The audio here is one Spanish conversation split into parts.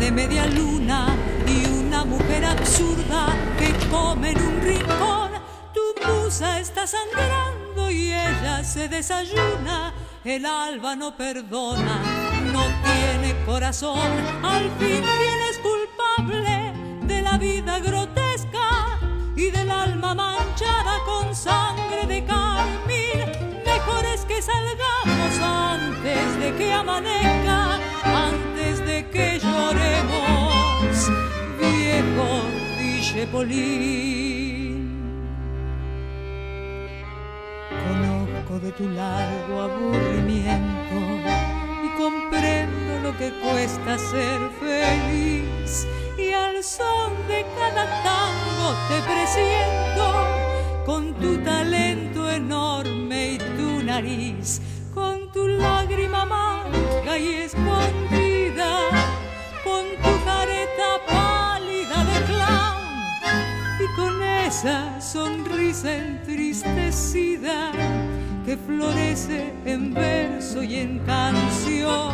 de media luna y una mujer absurda que come en un rincón. Tu musa está sangrando y ella se desayuna. El alba no perdona, no tiene corazón. Al fin, ¿quién es culpable de la vida grotesca y del alma manchada con sangre de carmín? Mejor es que salgamos antes de que amanezca, antes de que lloremos, viejo Villepolín. Conozco de tu largo aburrimiento y comprendo lo que cuesta ser feliz, y al son de cada tango te presiento, con tu talento enorme y tu nariz, con tu lágrima amarga y escondida, con tu careta pálida de clown y con esa sonrisa entristecida que florece en verso y en canción.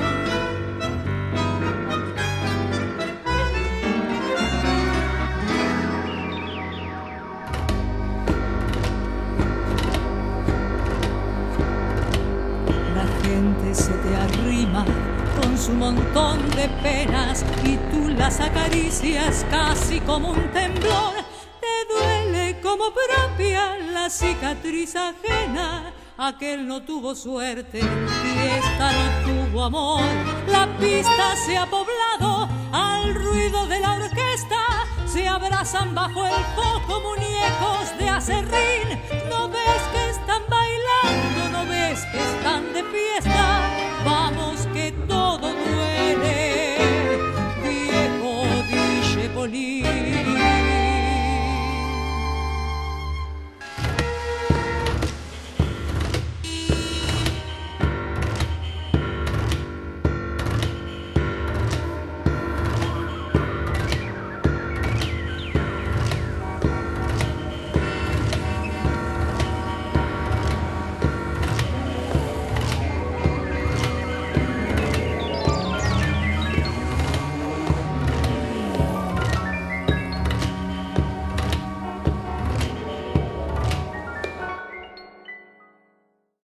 Se te arrima con su montón de penas y tú las acaricias casi como un temblor. Te duele como propia la cicatriz ajena. Aquel no tuvo suerte y esta no tuvo amor. La pista se ha poblado al ruido de la orquesta. Se abrazan bajo el foco muñecos de acerrín. ¿No ves que están bailando? ¿No ves que están de fiesta? Vamos que todo duele, viejo Villepolín.